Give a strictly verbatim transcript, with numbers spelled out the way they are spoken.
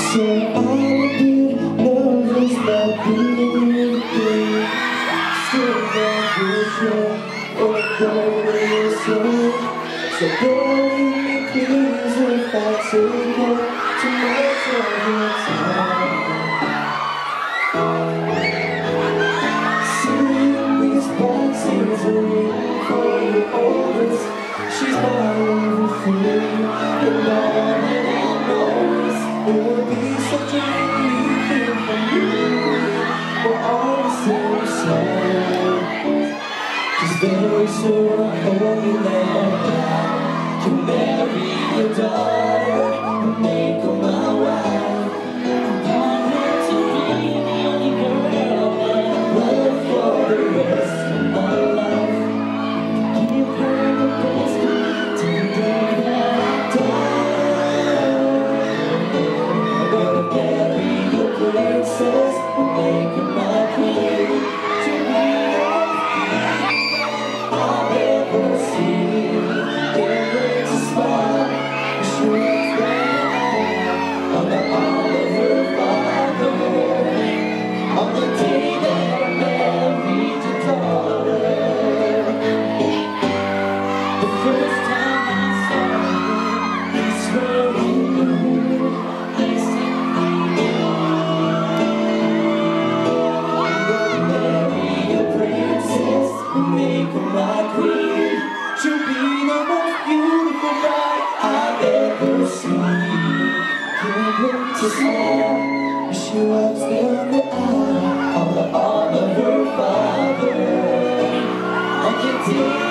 So I'm a bit nervous about being with you. Still got vision of going slow. So don't me please if I take up too much of your time. Seeing these boxes are waiting for your orders. She's my everything, and all that I know is it would be such a relief if I knew we're on the same side. 'Cause very soon I hope you land down. You'll marry your daughter and make her my wife. I want her to be the only girl that I love for the rest of my life. Give her the best till the day that I die. I'm gonna marry your princess and make her my queen. She'll be I've ever seen. Can't wait to smile. She was there on the arm of her father. On the day that I married your daughter. The first time I saw her, I swear he knew. I said, I'm gonna marry your princess and make her my queen. She'll be the most beautiful bride I've ever seen. Can't wait to smile as she walks down the aisle on the arm of her father. On the day